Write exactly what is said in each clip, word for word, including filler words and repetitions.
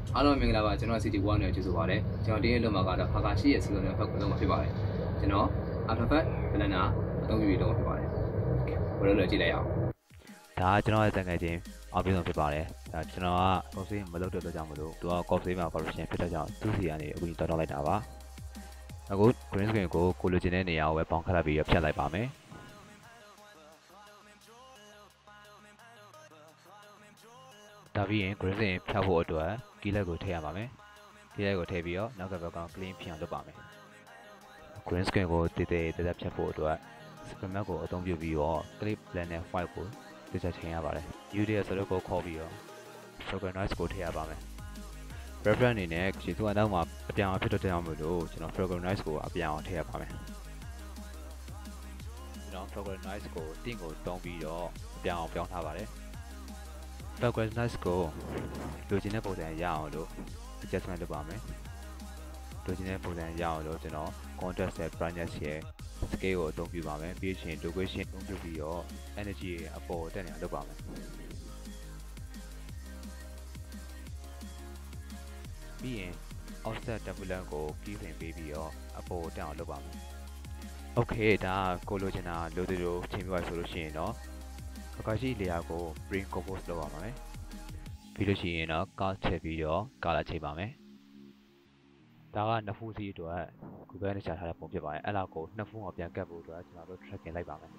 အားလုံးမင်္ဂလာပါကျွန်တော် City One နဲ့ကြိုဆိုပါရစေကျွန်တော်ဒီနေ့လုံးမှာကတော့ဟာကာရှိရဲ့စီစဉ်တဲ့ဖက်ကိုလုံးမှာဖြစ်ပါတယ်ကျွန်တော် Alphabet Banana အသုံးပြုပြီးလုံးမှာဖြစ်ပါတယ်ဘယ်လိုလဲကြည့်လိုက်အောင်ဒါကကျွန်တော်ရဲ့တန်ငယ်ချင်းအောင်ပြဆုံးဖြစ်ပါတယ်ဒါကျွန်တော်က coffee မလုပ်တဲ့အတွက်ကြောင့်မလို့သူက coffee မှာ corruption ဖြစ်တဲ့ကြောင့်သူ့စီကနေအခုတောက်တော့လိုက်တာပါအခု green screen ကိုကိုလိုချင်တဲ့နေရာကိုပဲပေါင်းခတ်လိုက်ပြီးဖြတ်လိုက်ပါမယ်ဒါပြီးရင် green screen ဖြတ်ဖို့အတွက် key လက်ကိုထည့်ရပါမယ် key လက်ကိုထည့်ပြီးတော့နောက်ကဘက်က clean ဖြစ်အောင်လုပ်ပါမယ် green screen ကိုတည်တည်တည်တည်ဖြတ်ဖို့အတွက် screen map ကိုအသုံးပြုပြီးတော့ clip plan နဲ့ file ကိုတည်ချက်ချိန်ရပါတယ် U D S ဆိုတော့ကိုခေါ်ပြီးတော့ focal noise ကိုထည့်ရပါမယ် reference အနေနဲ့ခြေသူအနောက်မှာအပြောင်းအဖြစ်တော့တောင်းလို့ကျွန်တော် focal noise ကိုအပြောင်းထည့်ရပါမယ်ကျွန်တော် focal noise ကိုတင်းကိုတုံးပြီးတော့အပြောင်းအောင်ပြောင်းထားပါတယ် focal noise ကိုလိုချင်တဲ့ပုံစံရအောင်လို့ adjustment လုပ်ပါမယ်လိုချင်တဲ့ပုံစံရအောင်လို့ကျွန်တော် contrast နဲ့ brightness ရဲ့ scale ကိုအသုံးပြုပါမယ်ပြီးရင် location အသုံးပြုပြီးတော့ energy အပေါ်တက်နေအောင်လုပ်ပါမယ်ပြီးရင် offset turbulence ကို key frame ပေးပြီးတော့အပေါ်တက်အောင်လုပ်ပါမယ် okay ဒါကကိုလိုချင်တာလိုသလိုချိန်ပြပါဆိုလို့ရှိရင်တော့အကာရှိ layer ကို bring compose လုပ်ပါမယ်ပြီးလို့ရှိရင်တော့ card ထည့်ပြီးတော့ color ချိန်ပါမယ်ဒါကနှစ်ဖူးစီအတွက် Google နဲ့ရှာထားတဲ့ပုံဖြစ်ပါတယ်အဲ့ဒါကိုနှစ်ဖူးအောင်ပြန်ကတ်ဖို့အတွက်ကျွန်တော်တို့ tracking လိုက်ပါမယ်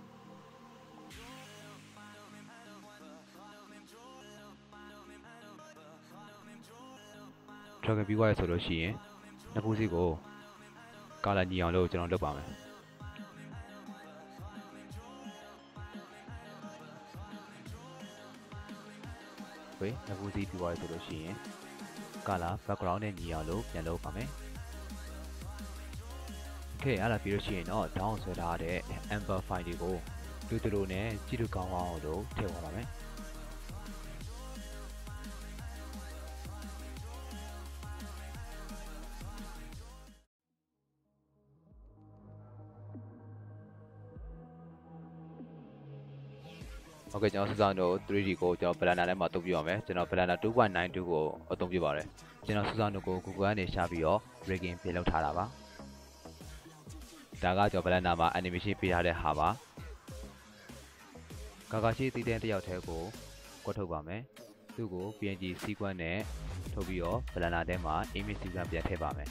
tracking ပြီးသွားရဆိုလို့ရှိရင်နှစ်ဖူးစီကို color ညီအောင်လို့ကျွန်တော်လုပ်ပါမယ်ဝေးနှစ်ဖူးစီပြီးသွားရဆိုလို့ရှိရင် color background နဲ့ညီအောင်လို့ပြန်လုပ်ပါမယ် Okay အဲ့ဒါပြီးလို့ရှိရင်တော့ down ဆွဲထားတဲ့ amber file တွေကိုတူတူလိုနဲ့ကြည့်လို့ကောင်းအောင်လို့ထည့်ပါပါမယ် Okay ကျွန်တော်စစတို့ three D ကိုကျွန်တော် Blender ထဲမှာအသုံးပြုရမယ်ကျွန်တော် Blender two point nine two ကိုအသုံးပြုပါတယ်ကျွန်တော်စစတို့ကို Google ကနေရှာပြီးတော့ rigging ပြင်လုပ်ထားတာပါဒါကကျွန်တော် Blender မှာ animation ပေးထားတဲ့ဟာပါကာကာရှိတည်တဲ့တယောက်တည်းကိုကွက်ထုတ်ပါမယ်သူ့ကို P N G sequence နဲ့ထုတ်ပြီးတော့ Blender ထဲမှာ image sequence ပြန်ထည့်ပါမယ်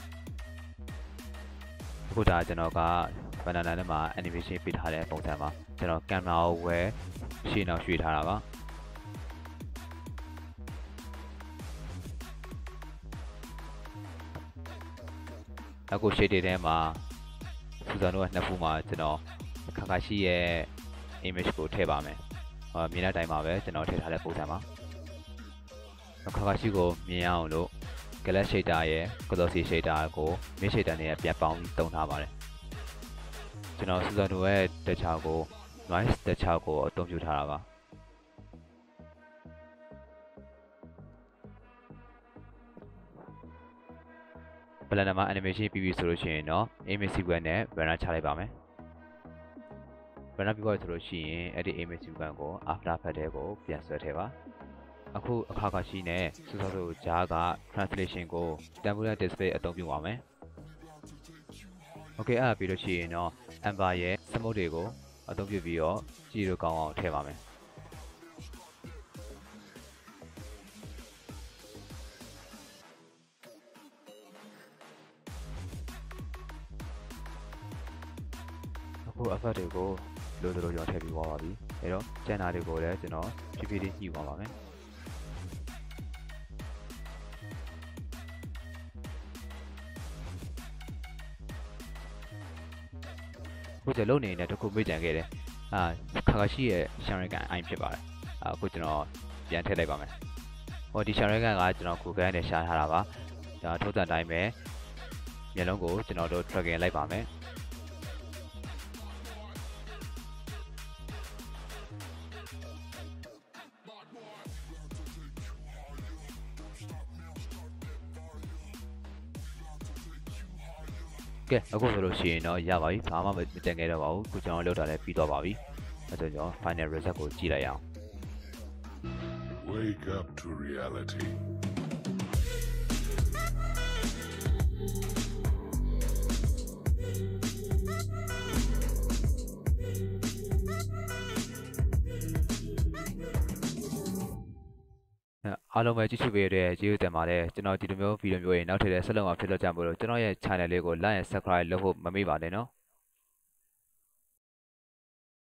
အခုဒါကျွန်တော်က Blender ထဲမှာ animation ပေးထားတဲ့ပုံစံပါကျွန်တော် camera ကိုဝယ်ရှေ့နောက်ရွှေ့ထားတာပါအခု shade ထဲမှာစူဇန်တို့ကနှစ်ဖူးမှာကျွန်တော်ခါခါရှိရဲ့ image ကိုထည့်ပါမယ်ဟောမြင်တဲ့အတိုင်းပါပဲကျွန်တော်ထည့်ထားတဲ့ပုံစံပါခါခါရှိကိုမြင်အောင်လို့ glass shader ရဲ့ glossy shader ကို mid shader နဲ့ပြန်ပေါင်းပြီးသုံးထားပါတယ်ကျွန်တော်စူဇန်တို့ရဲ့တခြားကို noise တခြားကိုအသုံးပြုထားတာပါBlender မှာ animation ပြီးပြီဆိုလို့ရှိရင်တော့ image sequence နဲ့ banner ချလိုက်ပါမယ် banner ပြီးသွားဆိုလို့ရှိရင်အဲ့ဒီ image sequence ကို after effect ထဲကိုပြန်ဆွဲထည့်ပါအခုအခါခါရှိနဲ့စူးစောတို့ဂျားက translation ကို temporary display အသုံးပြုပါမယ် okay အဲ့ဒါပြီးလို့ရှိရင်တော့ amber ရဲ့ smoke တွေကိုအသုံးပြုပြီးတော့ကြည့်လို့ကောင်းအောင်ထည့်ပါမယ်အခု effect တွေကိုလိုလိုကျွန်တော်ထည့်ပြီးသွားပါပြီအဲတော့ကျန်တာတွေကိုလည်းကျွန်တော်ဖြည်းဖြည်းလေးညှိသွားပါမယ်ခုကျလုံးနေတဲ့တခုမေ့ကြံခဲ့တယ်အာခါခါရှိရဲ့ sharing ကန် i ဖြစ်ပါတယ်အခုကျွန်တော်ပြန်ထည့်လိုက်ပါမယ်ဟောဒီ sharing ကန်ကကျွန်တော် Google နဲ့ရှာထားတာပါဒါထုတ်တဲ့အတိုင်းပဲမျက်လုံးကိုကျွန်တော်တို့ tracking လိုက်ပါမယ်ကဲအခုဆိုလို့ရှိရင်တော့ရပါပြီဘာမှမတင်ခဲ့တော့ပါဘူးခုကျွန်တော်လောက်တာလည်းပြီးတော့ပါပြီအဲဆိုကျွန်တော် final result ကိုကြည့်လိုက်အောင် Wake up to reality အားလုံးပဲကြည့်ရှုပေးရတဲ့ကျေးဇူးတင်ပါတယ်ကျွန်တော်ဒီလိုမျိုးဗီဒီယိုမျိုးတွေနောက်ထပ်လည်းဆက်လုပ်မှာဖြစ်တော့ကြမို့လို့ကျွန်တော်ရဲ့ channel လေးကို like and subscribe လုပ်ဖို့မမေ့ပါနဲ့နော်